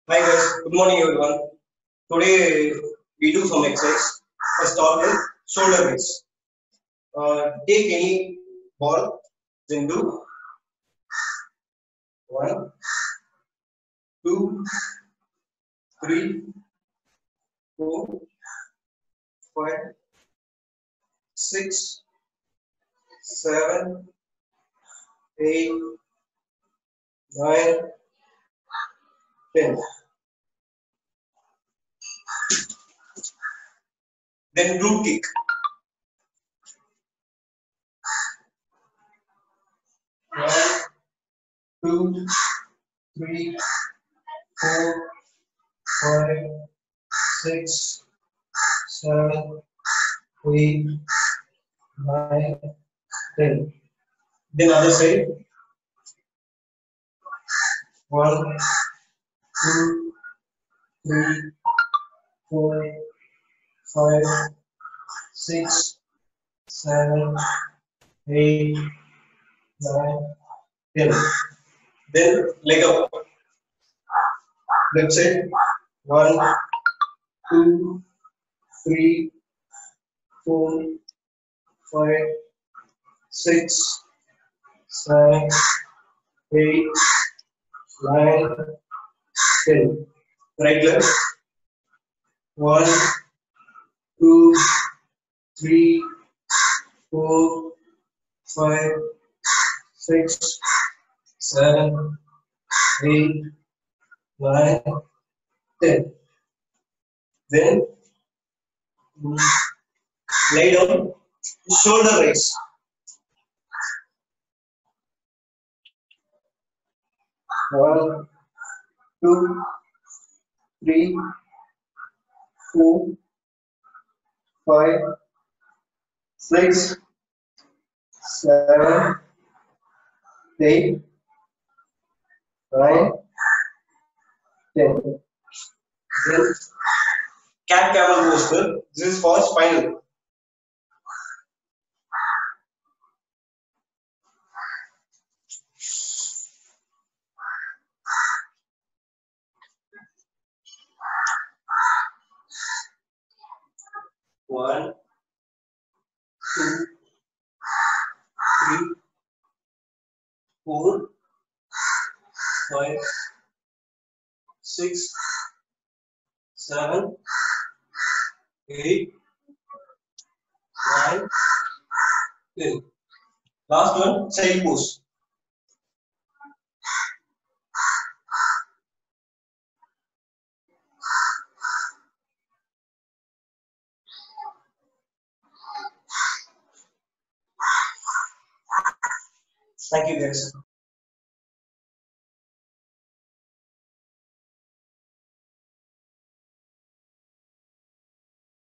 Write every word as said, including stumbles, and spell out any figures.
Hi guys, good morning everyone. Today we do some exercise. First start with shoulder raise. Uh, take any ball, then do one, two, three, four, five, six, seven, eight, nine, ten. Then root kick. One, two, three, four, five, six, seven, eight, nine, ten. Then other side. One, two, three, four, five, six, seven, eight, nine, ten. Then leg up. Left side. One, two, three, four, five, six, seven, eight, nine, ten. Right leg. One, two, three, four, five, six, seven, eight, nine, ten. Then mm, lay down, shoulder raise. One, two, three, four, five, six, seven, eight, nine, ten. Then cat camel posture. This is for spinal. One, two, three, four, five, six, seven, eight, nine, ten. Last one, side pose. Thank you guys.